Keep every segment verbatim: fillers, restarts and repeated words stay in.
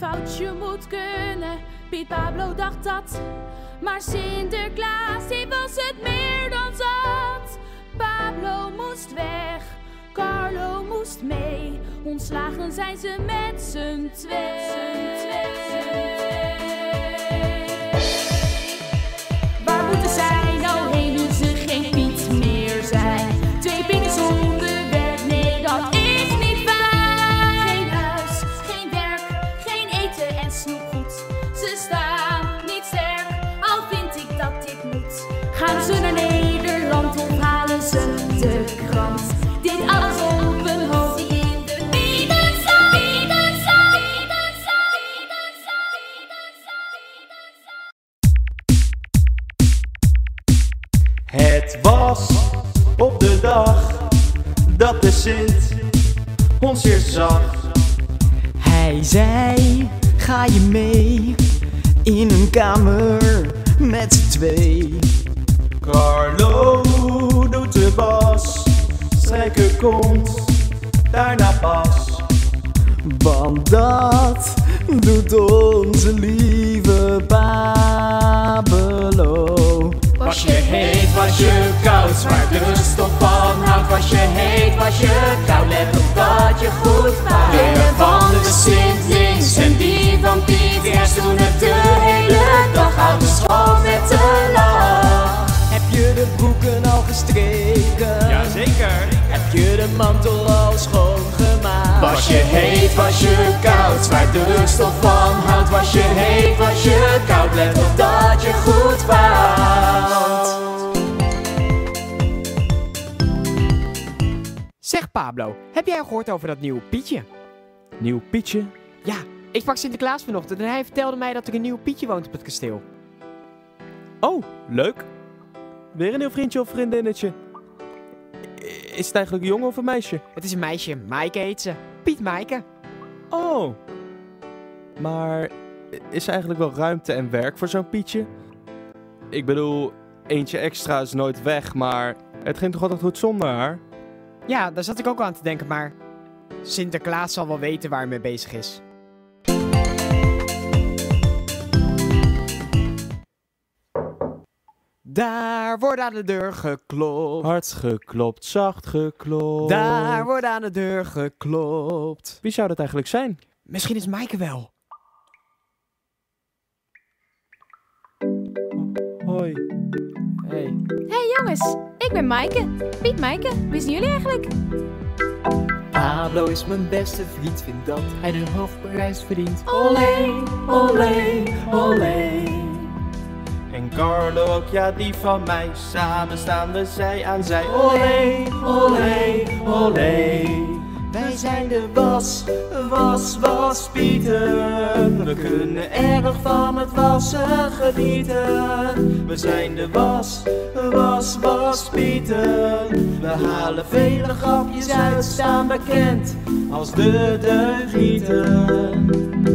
foutje moet kunnen. Piet Pablo dacht dat. Maar Sinterklaas, die was het meer dan zat. Pablo moest weg, Carlo moest mee. Ontslagen zijn ze met z'n twee. Waar moeten zij nou heen nu ze geen Piet meer zijn? Twee Pieten zonder werk, nee dat is niet fijn. Geen huis, geen werk, geen eten en snoepgoed. Ze staan niet sterk, al vind ik dat dit moet. Gaan ze naar Nederland of halen ze de krant? Dit alles op een hoop die in de Pietenzak. Pietenzak, Pietenzak, Pietenzak, Pietenzak. Het was op de dag dat de Sint ons eerst zag. Hij zei, ga je mee in een kamer met z'n twee. Carlo doet de bas, strijker komt daarna pas. Want dat doet onze lieve Pablo. Was je heet, was je koud, waar de stof van houdt. Was je heet, was je koud, let op dat je goed valt. Binnen van de Sint links en die van Piet eerst doen het de hele dag. Houd de school met de lach. Heb je de broeken al gestreken? Jazeker. Heb je de mantel al schoongemaakt? Was je heet, was je koud, waar de stof van houdt. Was je heet, was je koud, let op dat je goed valt. Zeg Pablo, heb jij al gehoord over dat nieuwe Pietje? Nieuw Pietje? Ja, ik sprak Sinterklaas vanochtend en hij vertelde mij dat er een nieuw Pietje woont op het kasteel. Oh, leuk. Weer een nieuw vriendje of vriendinnetje. Is het eigenlijk een jongen of een meisje? Het is een meisje, Maaike heet ze. Piet Maaike. Oh. Maar is er eigenlijk wel ruimte en werk voor zo'n Pietje? Ik bedoel, eentje extra is nooit weg, maar het ging toch altijd goed zonder haar? Ja, daar zat ik ook aan te denken, maar Sinterklaas zal wel weten waar hij mee bezig is. Daar wordt aan de deur geklopt. Hard geklopt, zacht geklopt. Daar wordt aan de deur geklopt. Wie zou dat eigenlijk zijn? Misschien is Maaike wel. Hoi. Hey. Hey jongens, ik ben Maaike. Piet Maaike, wie zijn jullie eigenlijk? Pablo is mijn beste vriend, vind dat hij de hoofdprijs verdient. Olé, olé, olé. En Carlo ook, ja die van mij. Samen staan we zij aan zij. Olé, olé, olé. Wij zijn de was, was, waspieten. We kunnen erg van het wassen genieten. We zijn de was, was, waspieten. We halen vele grapjes uit, staan bekend als de deugnieten.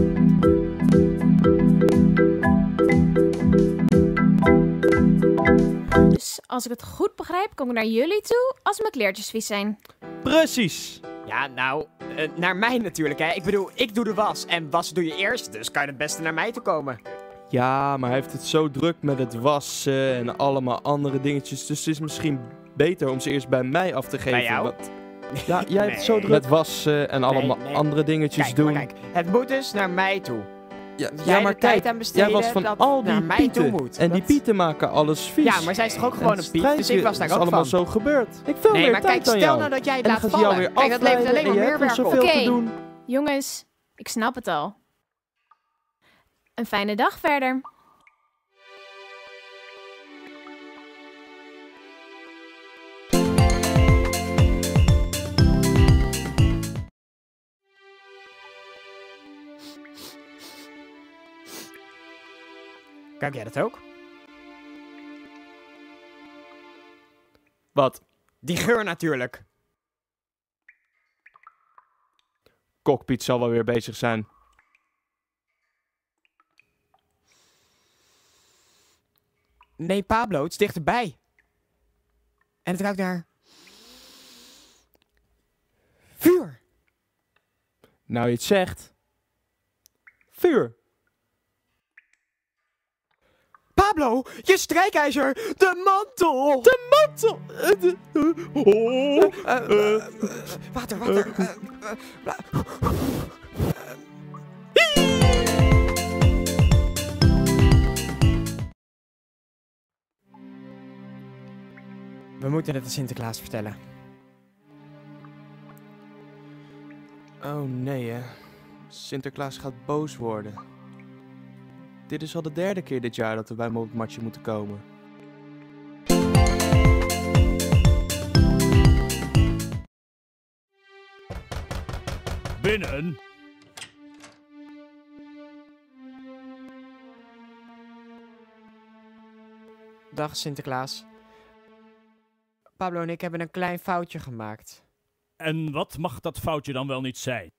Dus als ik het goed begrijp, kom ik naar jullie toe als mijn kleertjes vies zijn. Precies. Ja, nou, uh, naar mij natuurlijk, hè. Ik bedoel, ik doe de was. En was doe je eerst, dus kan je het beste naar mij toe komen. Ja, maar hij heeft het zo druk met het wassen en allemaal andere dingetjes. Dus het is misschien beter om ze eerst bij mij af te geven. Bij jou? Want... Ja, jij hebt het zo Nee. druk met wassen en allemaal Nee, nee. andere dingetjes Kijk, doen. maar kijk, het moet dus naar mij toe. Ja, Jij ja, maar de tijd kijk, aan besteden jij was van dat al die naar mij pieten. toe moet. En die Dat- pieten maken alles vies. Ja, maar zij is toch ook gewoon En een Piet, dus ik strijdje was daar is ook allemaal van. zo gebeurd. Ik veel Nee, meer maar tijd kijk, dan stel jou. nou dat jij het En laat dan gaat hij jou vallen. weer Kijk, dat levert alleen afleiden maar en meer je hebt werk nog op. zoveel Oké. te doen. Jongens, ik snap het al. Een fijne dag verder. Kijk jij dat ook? Wat? Die geur natuurlijk. Cockpit zal wel weer bezig zijn. Nee, Pablo, het is dichterbij. En het ruikt naar... vuur. Nou, je het zegt. vuur. Pablo, je strijkijzer, de mantel. De mantel! Uh, de, uh, oh, Uh, uh, uh, water, water. Uh, uh, bla- We moeten het aan Sinterklaas vertellen. Oh nee, hè. Sinterklaas gaat boos worden. Dit is al de derde keer dit jaar dat we bij hem op het matje moeten komen. Binnen. Dag Sinterklaas. Pablo en ik hebben een klein foutje gemaakt. En wat mag dat foutje dan wel niet zijn?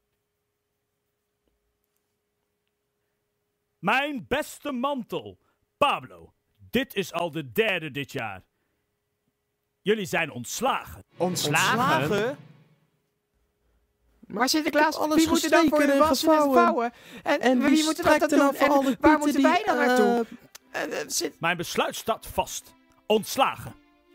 Mijn beste mantel. Pablo, dit is al de derde dit jaar. Jullie zijn ontslagen. Ontslagen? Maar Sinterklaas, alles wie moet er dan voor gestreken de en wassen en het gevouwen? vouwen? En, En wie wie moet er dat strijkt er doen? nou voor En alle waar pieten moeten die, wij dan naartoe? eh, En, eh, Sint- Mijn besluit staat vast. Ontslagen.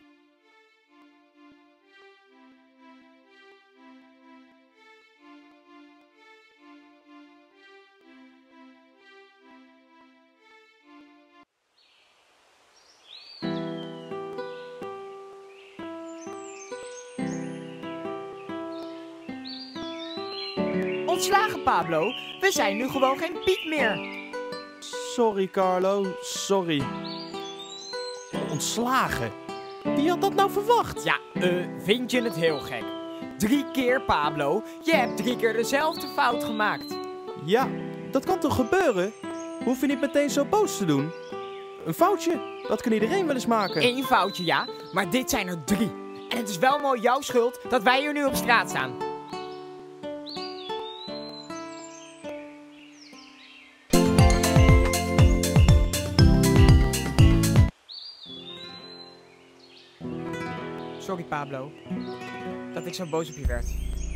Ontslagen, Pablo. We zijn nu gewoon geen Piet meer. Sorry, Carlo. Sorry. Ontslagen? Wie had dat nou verwacht? Ja, eh, vind je het heel gek? Drie keer, Pablo. Je hebt drie keer dezelfde fout gemaakt. Ja, dat kan toch gebeuren? Hoef je niet meteen zo boos te doen? Een foutje, dat kan iedereen wel eens maken. Eén foutje, ja. Maar dit zijn er drie. En het is wel mooi jouw schuld dat wij hier nu op straat staan. Sorry, Pablo. Dat ik zo boos op je werd.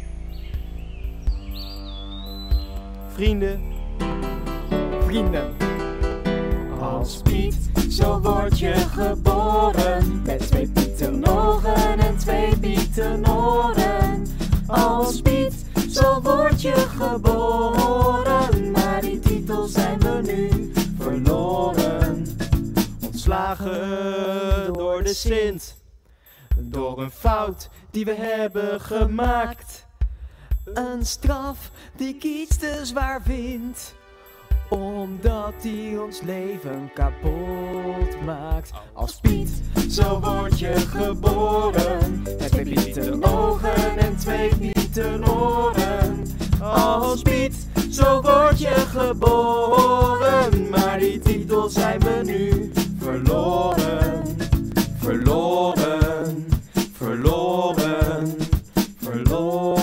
Vrienden, Vrienden. Als Piet, zo word je geboren. Met twee pietenogen en twee pietenoren. Als Piet, zo word je geboren. Maar die titel zijn we nu verloren. ontslagen door de Sint. Door een fout die we hebben gemaakt. Een straf die ik iets te zwaar vind, omdat die ons leven kapot maakt. Als Piet, zo word je geboren. Met twee pietenogen en twee pietenoren. Als Piet, zo word je geboren. Maar die titel zijn we nu verloren. Verloren, verloren, verloren.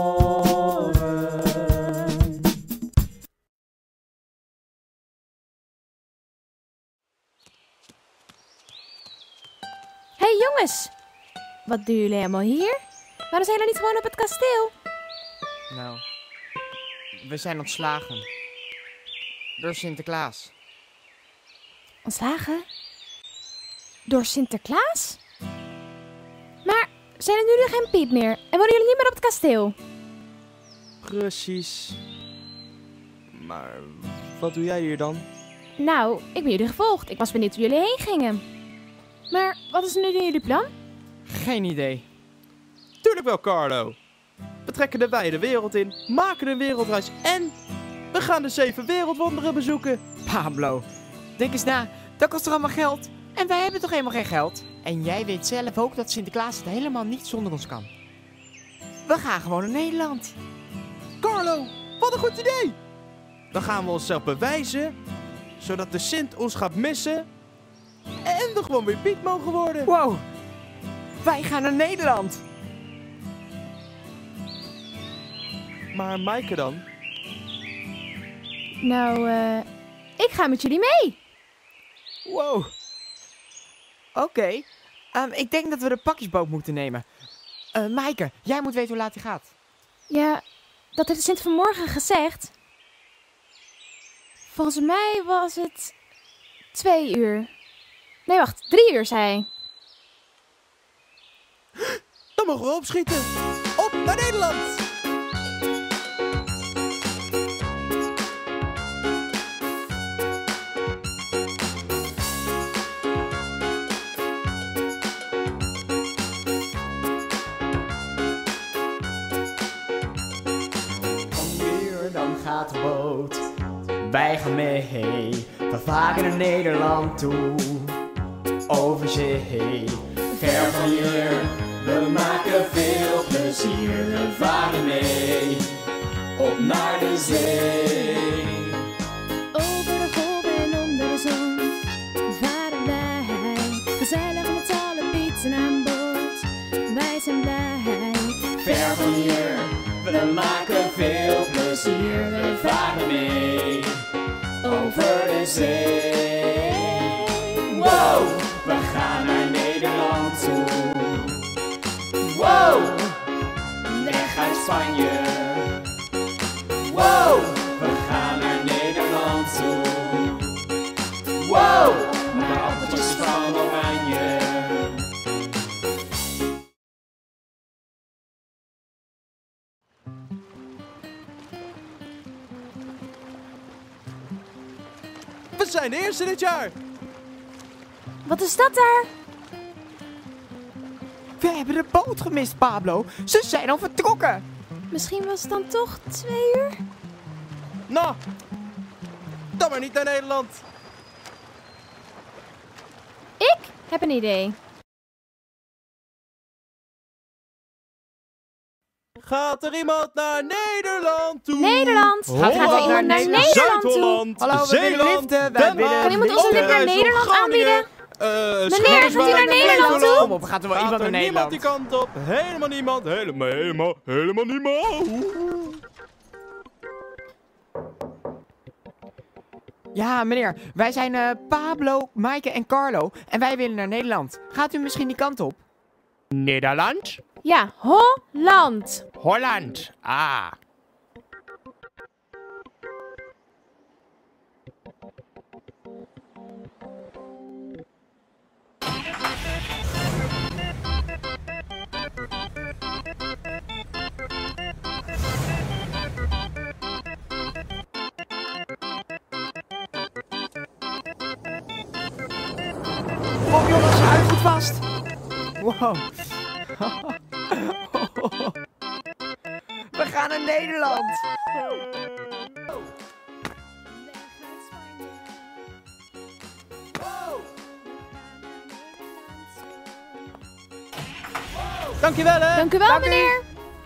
Hé hey, jongens, wat doen jullie helemaal hier? Waarom zijn jullie niet gewoon op het kasteel? Nou, we zijn ontslagen. Door Sinterklaas. Ontslagen? Door Sinterklaas? Maar zijn er nu nog geen Piet meer? En wonen jullie niet meer op het kasteel? Precies. Maar wat doe jij hier dan? Nou, ik ben jullie gevolgd. Ik was benieuwd hoe jullie heen gingen. Maar wat is nu jullie plan? Geen idee. Tuurlijk wel, Carlo. We trekken de wijde wereld in, maken een wereldreis en we gaan de zeven wereldwonderen bezoeken. Pablo, denk eens na. Dat kost toch allemaal geld? En wij hebben toch helemaal geen geld? En jij weet zelf ook dat Sinterklaas het helemaal niet zonder ons kan. We gaan gewoon naar Nederland. Carlo, wat een goed idee! Dan gaan we onszelf bewijzen, zodat de Sint ons gaat missen en we gewoon weer Piet mogen worden. Wow, wij gaan naar Nederland. Maar Maaike dan? Nou, eh, ik ga met jullie mee. Wow. Oké, ehm, ik denk dat we de pakjesboot moeten nemen. Eh Maaike, jij moet weten hoe laat hij gaat. Ja, dat heeft de Sint vanmorgen gezegd. Volgens mij was het twee uur. Nee, wacht, drie uur, zei hij. Dan mogen we opschieten. Op naar Nederland! Dan gaat de boot, wij gaan mee, we varen naar Nederland toe, over zee, ver van hier, we maken veel plezier, we varen mee, op naar de zee. Over de golven en onder de zon varen wij, gezellig met z'n allen pieten aan boord, wij zijn blij. Ver van hier, we maken veel plezier, we varen mee, over de zee. Wow, we gaan naar Nederland toe. Wow, weg uit Spanje. Wow, we gaan naar Nederland toe. Wow, naar appeltjes van Oranje. We zijn de eerste dit jaar! Wat is dat daar? We hebben de boot gemist, Pablo. Ze zijn al vertrokken. Misschien was het dan toch twee uur? Nou, dan maar niet naar Nederland. Ik heb een idee. Gaat er iemand naar Nederland toe? Nederland! Gaat er iemand naar Nederland toe? Zuid-Holland, Hallo, we willen Zeeland, liften, wij Den willen Haag, Kan iemand ons een lift naar Overijssel, Nederland Groningen, aanbieden? eh, Meneer, Schouwburg, gaat u naar Nederland toe? Kom op, gaat er wel Gaat iemand er naar niemand Nederland? die kant op? Helemaal niemand, helemaal, helemaal, helemaal niemand. Ja, meneer, wij zijn eh, Pablo, Maaike en Carlo en wij willen naar Nederland. Gaat u misschien die kant op? Nederland? Ja, Holland. Holland. Ah. Kom jongens, hou goed vast. Wow. We gaan naar Nederland. Dankjewel hè. Dank u wel, Dank u. meneer.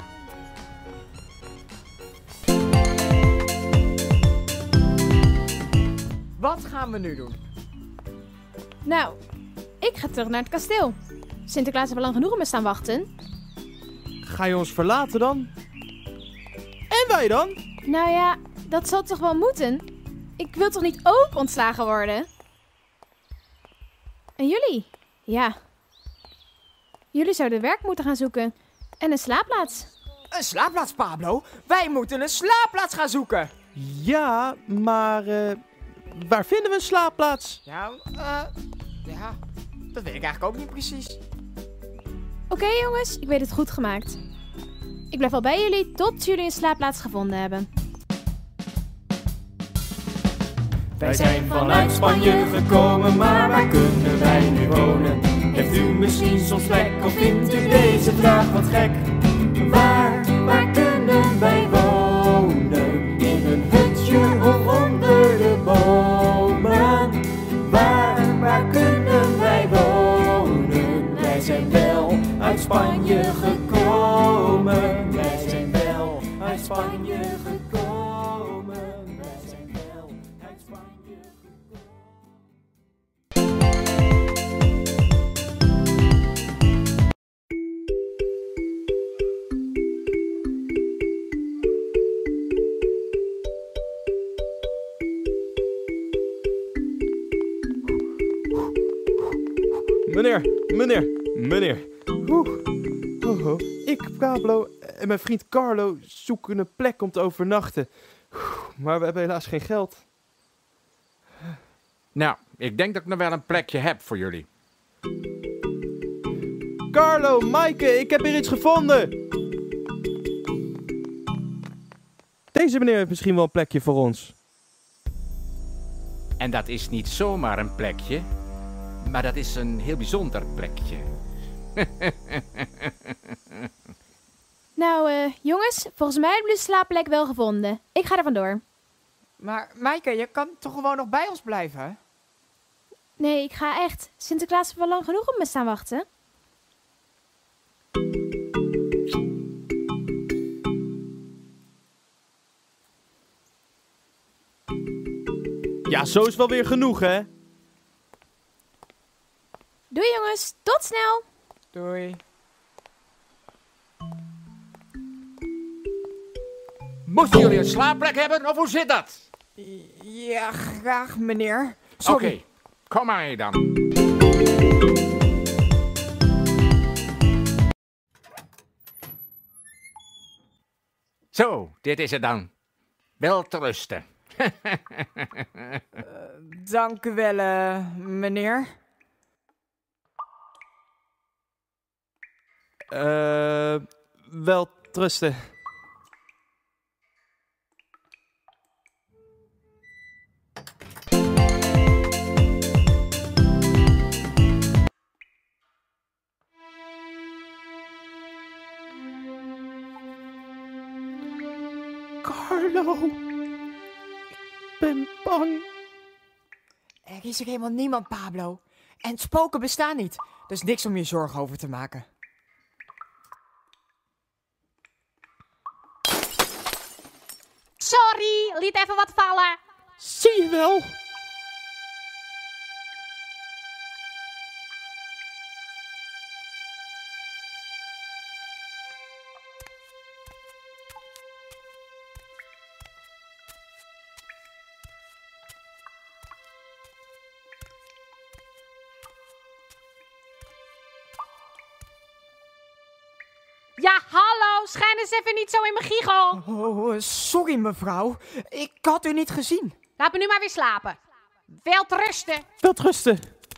Wat gaan we nu doen? Nou, ik ga terug naar het kasteel. Sinterklaas heeft al lang genoeg op me staan wachten. Ga je ons verlaten dan? En wij dan? Nou ja, dat zal toch wel moeten? Ik wil toch niet ook ontslagen worden? En jullie? Ja. Jullie zouden werk moeten gaan zoeken. En een slaapplaats. Een slaapplaats, Pablo. Wij moeten een slaapplaats gaan zoeken. Ja, maar eh, waar vinden we een slaapplaats? Ja, eh, ja, dat weet ik eigenlijk ook niet precies. Oké jongens, ik weet het goed gemaakt. Ik blijf al bij jullie tot jullie een slaapplaats gevonden hebben. Wij zijn vanuit Spanje gekomen, maar waar kunnen wij nu wonen? Heeft u misschien soms plek of vindt u deze vraag wat gek? Waar, waar kunnen wij wonen? In een hutje of onder de bomen? Waar, waar kunnen wij wonen? Wij zijn wel uit Spanje gekomen. Wij zijn wel uit Spanje gekomen. Wij zijn wel uit Spanje gekomen. Meneer, meneer, meneer. Oeh. Oh, oh. Ik, Pablo en mijn vriend Carlo zoeken een plek om te overnachten. Oeh, maar we hebben helaas geen geld. Nou, ik denk dat ik nog wel een plekje heb voor jullie. Carlo, Maaike, ik heb hier iets gevonden. Deze meneer heeft misschien wel een plekje voor ons. En dat is niet zomaar een plekje, maar dat is een heel bijzonder plekje. Nou, eh, jongens, volgens mij hebben we de slaapplek wel gevonden. Ik ga er vandoor. Maar Maaike, je kan toch gewoon nog bij ons blijven, hè? Nee, ik ga echt. Sinterklaas heeft wel lang genoeg op me staan wachten. Ja, zo is wel weer genoeg, hè? Doei jongens, tot snel! Doei. Moesten jullie een slaapplek hebben, of hoe zit dat? Ja, graag, meneer. Oké, Sorry. kom maar mee dan. Zo, dit is het dan. Wel te rusten. Dank u wel, eh, meneer. Eh, wel trusten. Carlo, ik ben bang. Er is er helemaal niemand, Pablo. En spoken bestaan niet. Dus niks om je zorgen over te maken. Sorry, liet even wat vallen. Zie je wel? Ja, hallo, schijn eens even niet zo in mijn giegel. Oh, sorry mevrouw. Ik had u niet gezien. Laat me nu maar weer slapen. Wel te rusten. Wel trusten.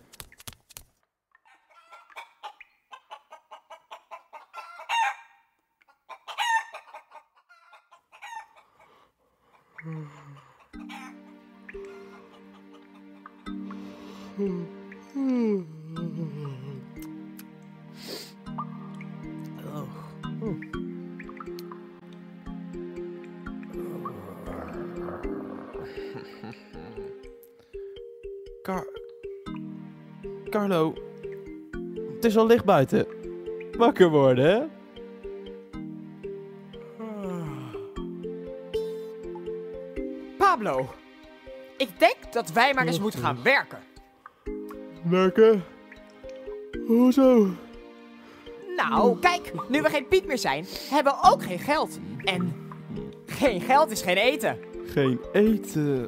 Car Carlo, het is al licht buiten. Wakker worden, hè? Pablo, ik denk dat wij maar eens moeten gaan werken. Werken? Hoezo? Nou, kijk, nu we geen Piet meer zijn, hebben we ook geen geld. En geen geld is geen eten. Geen eten.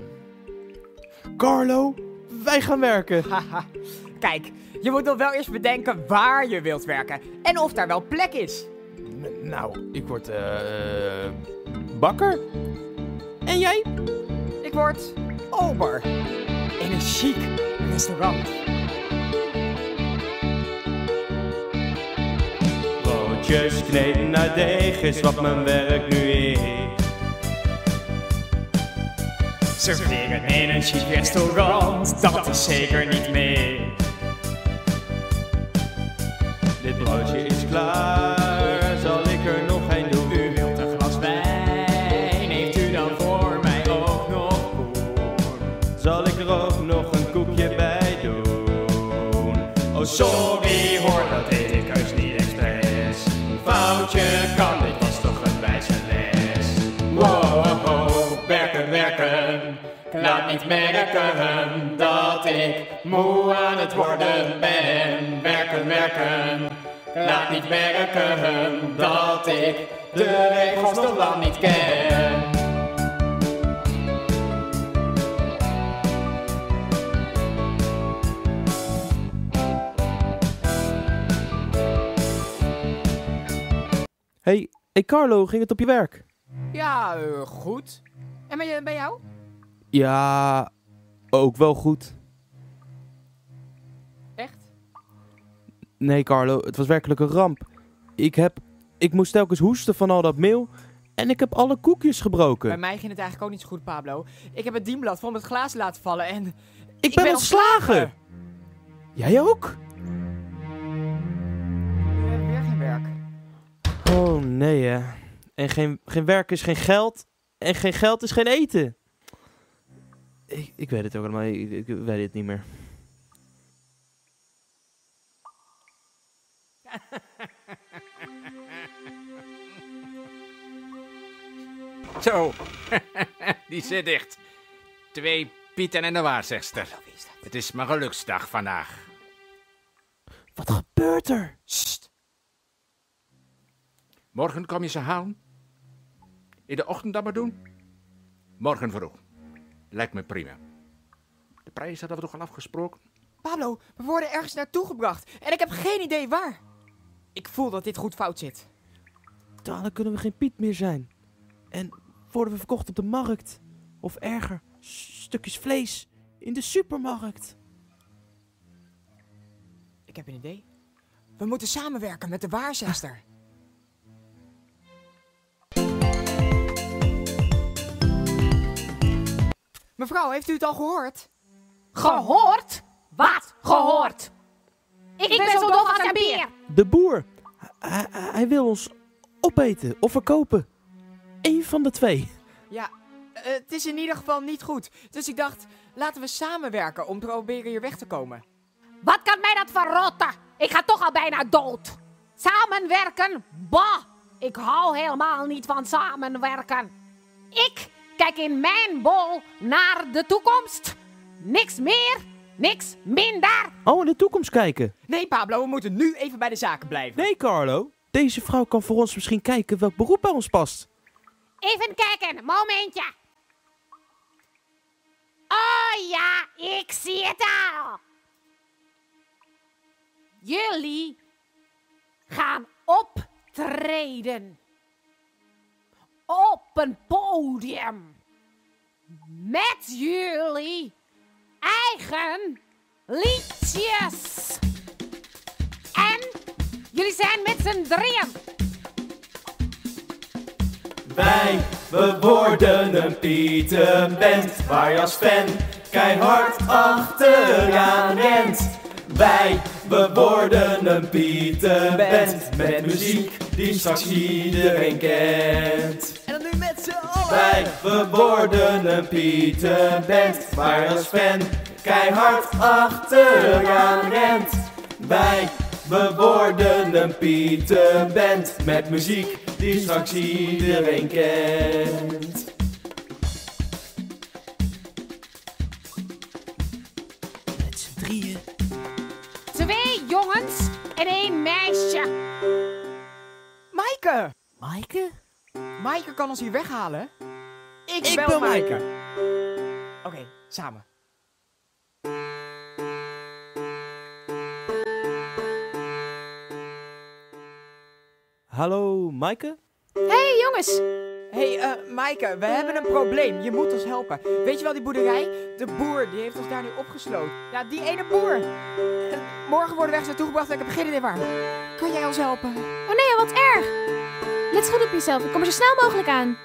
Carlo, wij gaan werken. Haha. Kijk, je moet nog wel eerst bedenken waar je wilt werken. En of daar wel plek is. N- nou, ik word eh bakker. En jij? Ik word ober. In een chic restaurant. Broodjes kneden naar deeg is wat mijn werk nu is. Serveren in een chic restaurant, dat is zeker niet mee. Dit broodje is klaar, zal ik er nog een doen? U wilt een glas wijn, heeft u dan voor mij ook nog koen? Zal ik er ook nog een koekje bij doen? Oh, Sorry hoor, dat deed ik heus niet expres. Een foutje kan, dit was toch een wijze les. Wow, wow, werken, werken. Laat niet merken dat ik moe aan het worden ben. Werken, werken. Laat niet merken dat ik de regels nog lang niet ken. Hey, hey Carlo, ging het op je werk? Ja, uh, goed. En bij, bij jou? Ja, ook wel goed. Echt? Nee, Carlo, het was werkelijk een ramp. Ik heb... Ik moest telkens hoesten van al dat meel. En ik heb alle koekjes gebroken. Bij mij ging het eigenlijk ook niet zo goed, Pablo. Ik heb het dienblad vol met glazen laten vallen en... Ik, ik ben ben ontslagen! Jij ook? Nu heb ik weer geen werk. Oh, nee hè. En geen, geen werk is geen geld. En geen geld is geen eten. Ik, ik weet het ook allemaal. Ik, ik weet het niet meer. Zo, die zit dicht. Twee Pieten en een waarzegster. Het is mijn geluksdag vandaag. Wat gebeurt er? Sst. Morgen kom je ze halen? In de ochtend dat maar doen? Morgen vroeg. Lijkt me prima. De prijs hadden we toch al afgesproken? Pablo, we worden ergens naartoe gebracht en ik heb geen idee waar. Ik voel dat dit goed fout zit. Dadelijk kunnen we geen Piet meer zijn. En worden we verkocht op de markt. Of erger, stukjes vlees in de supermarkt. Ik heb een idee. We moeten samenwerken met de waarzegster. Mevrouw, heeft u het al gehoord? Gehoord? Wat gehoord? Ik, ik ben, ben zo doof als een beer. De boer. Hij, hij, hij wil ons opeten of verkopen. Eén van de twee. Ja, uh, het is in ieder geval niet goed. Dus ik dacht, laten we samenwerken om te proberen hier weg te komen. Wat kan mij dat verrotten? Ik ga toch al bijna dood. Samenwerken? Bah! Ik hou helemaal niet van samenwerken. Ik kijk in mijn bol naar de toekomst. Niks meer, niks minder. Oh, in de toekomst kijken. Nee, Pablo, we moeten nu even bij de zaken blijven. Nee, Carlo. Deze vrouw kan voor ons misschien kijken welk beroep bij ons past. Even kijken, momentje. Oh ja, ik zie het al. Jullie gaan optreden. Op een podium. Met jullie eigen liedjes. En jullie zijn met z'n drieën. Wij, we worden een Pietenband, waar je als fan keihard achteraan rent. Wij, we worden een Pietenband, met muziek die straks iedereen kent. En dan nu met z'n allen. Wij, we worden een Pietenband, waar je als fan keihard achteraan rent. Wij, we worden een Pietenband, met muziek die straks iedereen kent. Met z'n drieën. Twee jongens en één meisje. Maaike! Maaike? Maaike kan ons hier weghalen. Ik, Ik bel bel Maaike. Oké, okay, samen. Hallo, Maaike? Hey jongens. Hé, hey, uh, Maaike, we hebben een probleem. Je moet ons helpen. Weet je wel die boerderij? De boer, die heeft ons daar nu opgesloten. Ja, die ene boer. En morgen worden we ergens naartoe gebracht en ik heb geen idee waar. Kan jij ons helpen? Oh nee, wat erg. Let goed op jezelf. Ik kom er zo snel mogelijk aan.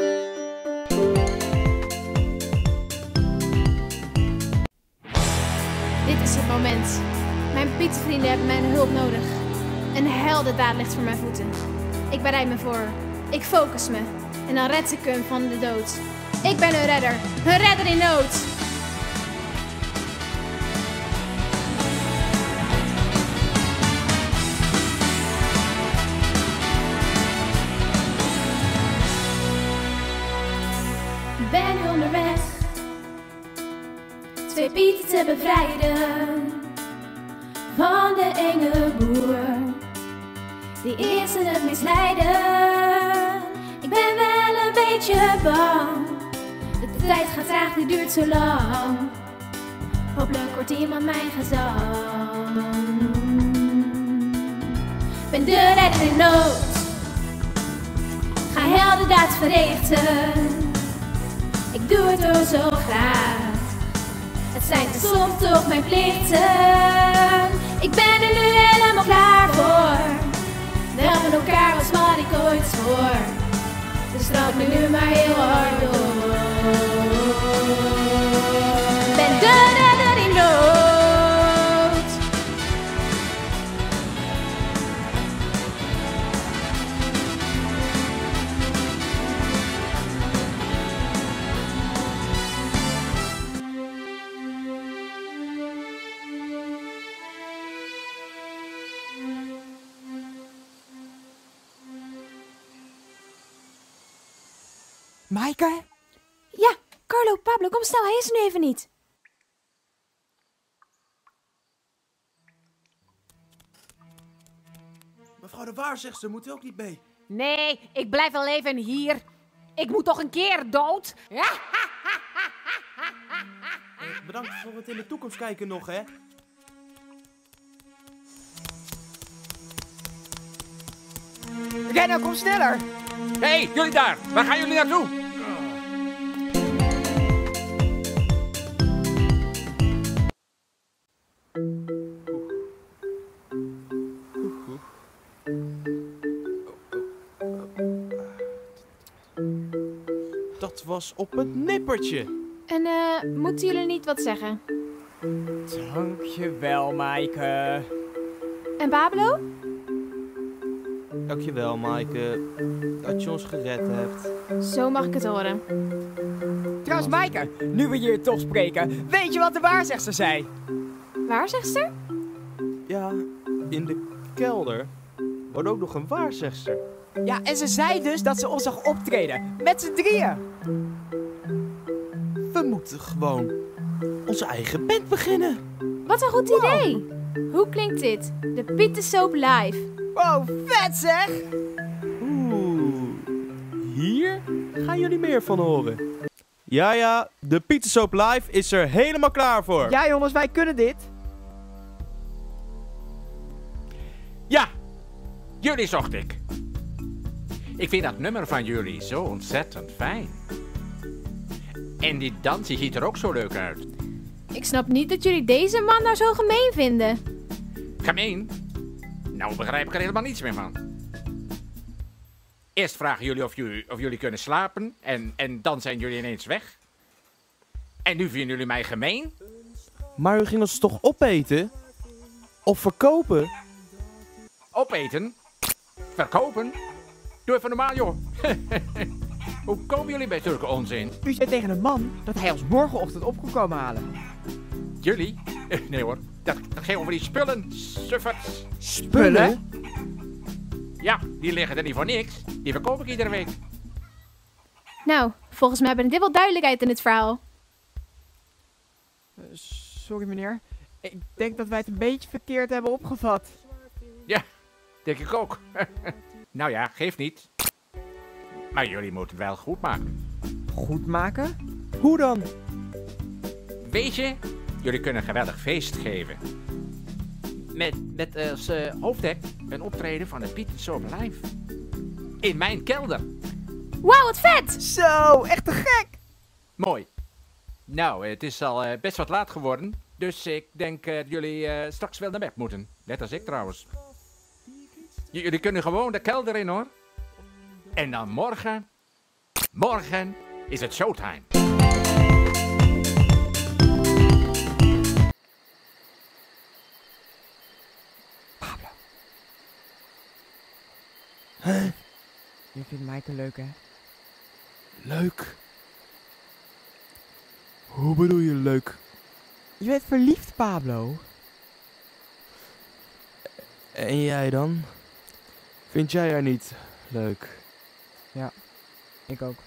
Dit is het moment. Mijn Pietenvrienden hebben mijn hulp nodig. Een heldendaad ligt voor mijn voeten. Ik bereid me voor. Ik focus me. En dan red ik hem van de dood. Ik ben een redder. Een redder in nood. Ben nu onderweg. Twee Pieten te bevrijden. Van de enge boer. Die eerste het misleiden. Ik ben wel een beetje bang. De tijd gaat traag, die duurt zo lang. Hopelijk hoort iemand mijn gezang. Ben de redder in nood. Ga heldendaad verrichten. Ik doe het oh zo graag. zijn soms toch mijn plichten. Ik ben er nu helemaal klaar voor. Wel met elkaar was wat ik ooit voor. Dus trap me nu maar heel hard door. Ben de redder in nood. Maaike? Ja, Carlo, Pablo, kom snel, hij is er nu even niet. Mevrouw de waarzegster moet u ook niet mee. Nee, ik blijf wel even hier. Ik moet toch een keer dood? Ja? Eh, bedankt voor het in de toekomst kijken nog, hè. Renno, kom sneller! Hé, hey, jullie daar! Waar gaan jullie naartoe? Dat was op het nippertje. En eh, moeten jullie niet wat zeggen? Dankjewel, Maaike. En Pablo? Dankjewel, Maaike, dat je ons gered hebt. Zo mag ik het horen. Trouwens, Maaike, nu we hier toch spreken, weet je wat de waarzegster zei? Waarzegster? Ja, in de kelder woont ook nog een waarzegster. Ja, en ze zei dus dat ze ons zag optreden. Met z'n drieën. We moeten gewoon onze eigen band beginnen. Wat een goed idee. Hoe klinkt dit? De Pieter Soap Live. Wow, vet zeg! Oeh, hier gaan jullie meer van horen. Ja, ja, de Pieter Soap Live is er helemaal klaar voor. Ja jongens, wij kunnen dit. Ja, jullie zocht ik. Ik vind dat nummer van jullie zo ontzettend fijn. En die dans die ziet er ook zo leuk uit. Ik snap niet dat jullie deze man nou zo gemeen vinden. Gemeen? Nou begrijp ik er helemaal niets meer van. Eerst vragen jullie of jullie, of jullie kunnen slapen en, en dan zijn jullie ineens weg. En nu vinden jullie mij gemeen? Maar u ging ons toch opeten? Of verkopen? Opeten? Verkopen? Doe even normaal, joh. Hoe komen jullie bij zulke onzin? U zei tegen een man dat hij ons morgenochtend op kon komen halen. Jullie? Nee hoor, dat, dat ging over die spullen, sufferts. Spullen? Ja, die liggen er niet voor niks. Die verkoop ik iedere week. Nou, volgens mij ben ik dit wel duidelijkheid in het verhaal. Uh, sorry meneer. Ik denk dat wij het een beetje verkeerd hebben opgevat. Ja, denk ik ook. Nou ja, geeft niet. Maar jullie moeten het wel goed maken. Goed maken? Hoe dan? Weet je, jullie kunnen een geweldig feest geven. Met, met als uh, hoofdtek een optreden van het Pieter Soap Live. In mijn kelder. Wauw, wat vet! Zo, echt te gek! Mooi. Nou, het is al uh, best wat laat geworden. Dus ik denk uh, dat jullie uh, straks wel naar bed moeten. Net als ik trouwens. J- jullie kunnen gewoon de kelder in hoor. En dan morgen, morgen is het showtime. Pablo. Huh? Je vindt Maaike leuk, hè? Leuk? Hoe bedoel je leuk? Je bent verliefd, Pablo. En jij dan? Vind jij haar niet leuk? Ja, ik ook.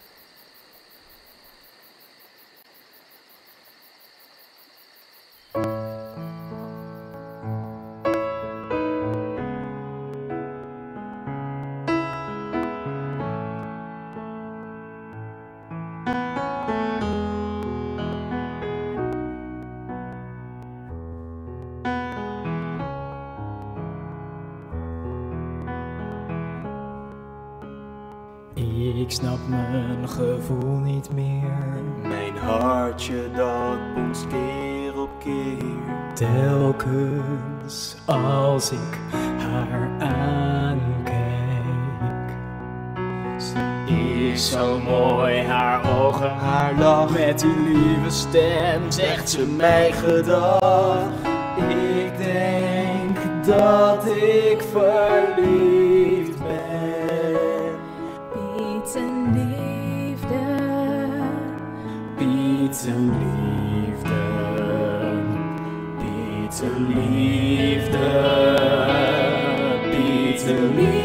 Ik snap mijn gevoel niet meer. Mijn hartje dat bonst keer keer. Telkens als ik haar aankijk. Ze is zo mooi, haar ogen, haar lach. Met die lieve stem zegt ze mij gedag. Ik denk dat ik verliefd ben. Pietenliefde. Pietenliefde. Pietenliefde. Pietenliefde.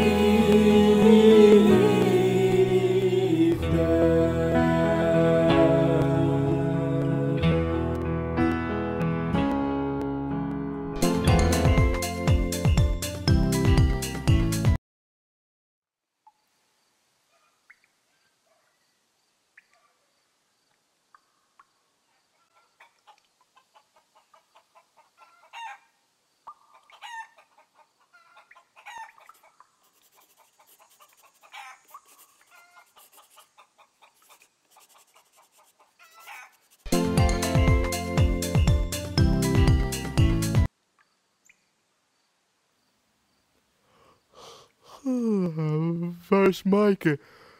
Waar is Maaike?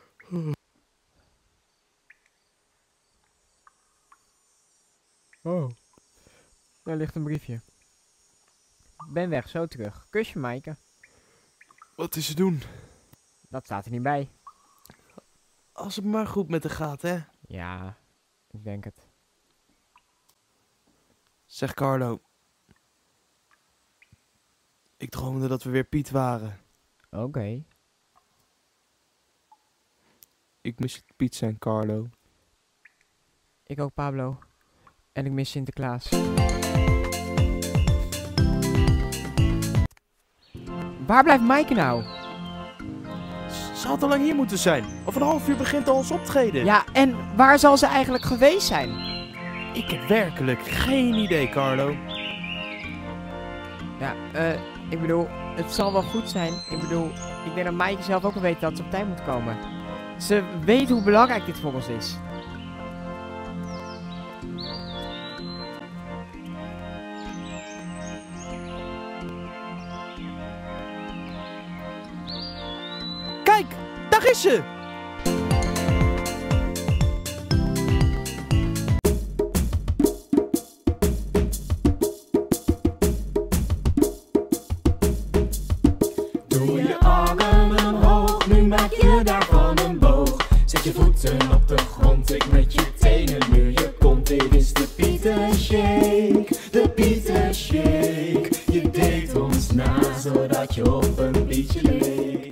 Oh. Daar ligt een briefje. Ben weg, zo terug. Kusje, Maaike. Wat is ze doen? Dat staat er niet bij. Als het maar goed met haar gaat, hè? Ja, ik denk het. Zeg Carlo. Ik droomde dat we weer Piet waren. Oké. Okay. Ik mis het Piet zijn, Carlo. Ik ook, Pablo. En ik mis Sinterklaas. Waar blijft Maaike nou? Ze had al lang hier moeten zijn. Over een half uur begint al ons optreden. Ja, en waar zal ze eigenlijk geweest zijn? Ik heb werkelijk geen idee, Carlo. Ja, eh, ik bedoel, het zal wel goed zijn. Ik bedoel, ik denk dat Maaike zelf ook wel weet dat ze op tijd moet komen. Ze weet hoe belangrijk dit voor ons is. Kijk, daar is ze! Doe je armen omhoog, nu maak je daarvan een boog. Zet je voeten op de grond, ik met je tenen nu je kont. Dit is de Pieter Shake, de Pieter Shake. Je deed ons na, zodat je op een liedje leek.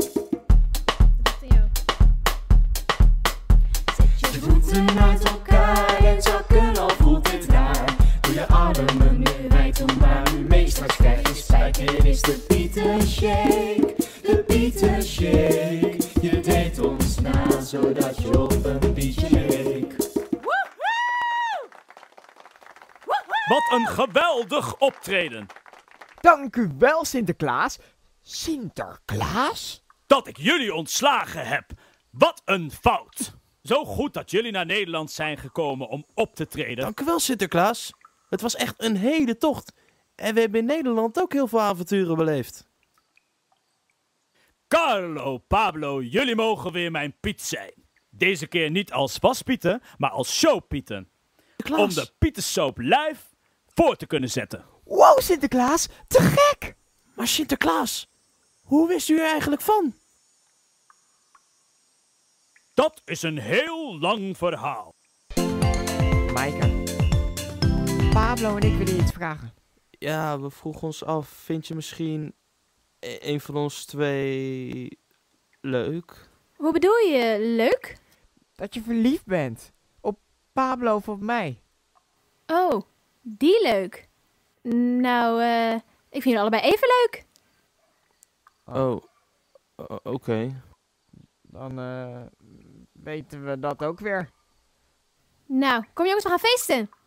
Zet je voeten uit elkaar en zakken, al voelt het raar. Doe je armen nu wijd om waar u mee, straks krijg je spijt. Dit is de Pieter Shake, de Pieter Shake. Je deed ons na, zodat je op een liedje leek. Wat een geweldig optreden. Dank u wel, Sinterklaas. Sinterklaas? Dat ik jullie ontslagen heb. Wat een fout. Zo goed dat jullie naar Nederland zijn gekomen om op te treden. Dank u wel, Sinterklaas. Het was echt een hele tocht. En we hebben in Nederland ook heel veel avonturen beleefd. Carlo, Pablo, jullie mogen weer mijn Piet zijn. Deze keer niet als waspieten, maar als showpieten. Om de Pietersoap live voor te kunnen zetten. Wow, Sinterklaas, te gek! Maar Sinterklaas, hoe wist u er eigenlijk van? Dat is een heel lang verhaal. Maaike, Pablo en ik willen je iets vragen. Ja, we vroegen ons af, vind je misschien e- een van ons twee leuk? Hoe bedoel je, leuk? Dat je verliefd bent. Op Pablo of op mij. Oh, die leuk. Nou, eh, ik vind jullie allebei even leuk. Oh, o- oké. Okay. Dan uh, weten we dat ook weer. Nou, kom jongens, we gaan feesten.